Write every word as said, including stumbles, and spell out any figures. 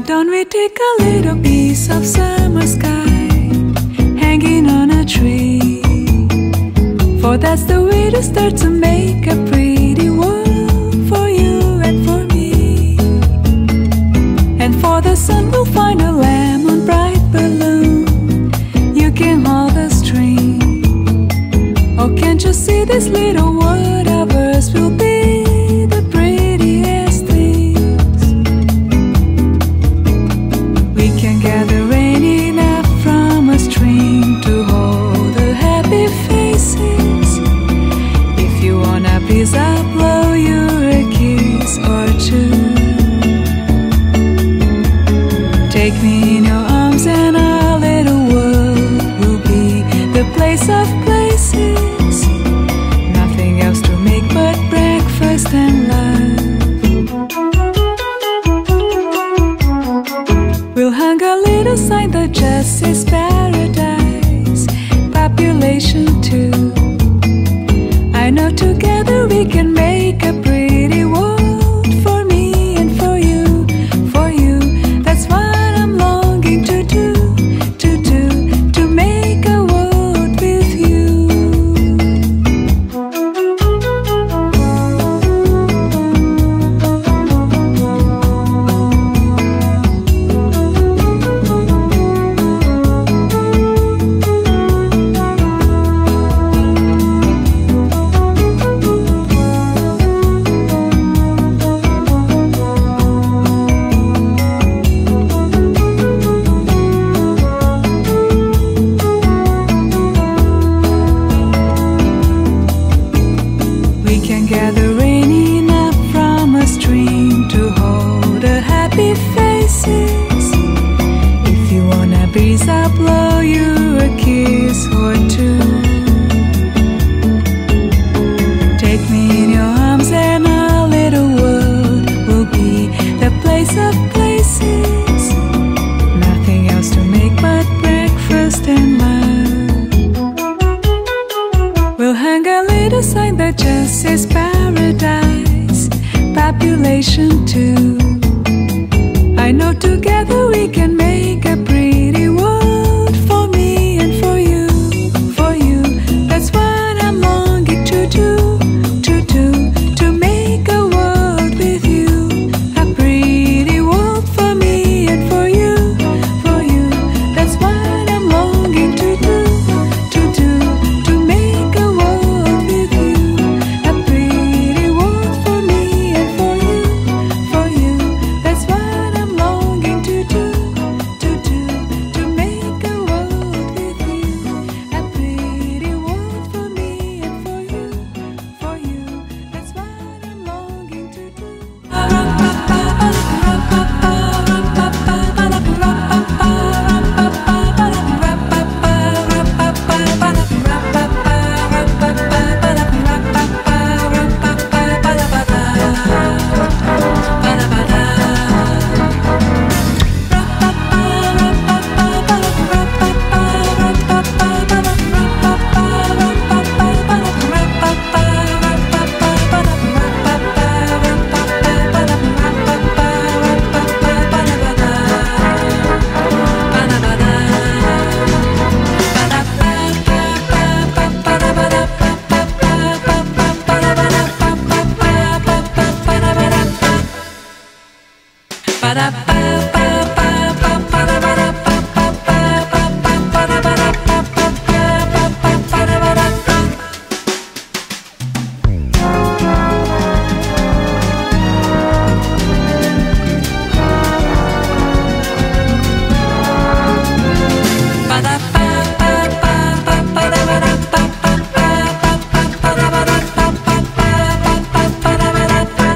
don't we take a little piece of summer sky hanging on a tree? For that's the way to start to make a pretty world for you and for me. And for the sun we'll find a lemon bright balloon. You can hold the string. Oh, can't you see this little world of ours will be the prettiest things? We can gather rain enough from a stream to hold the happy faces. If you want a piece, I'll blow you a kiss or two. Take me in your arms and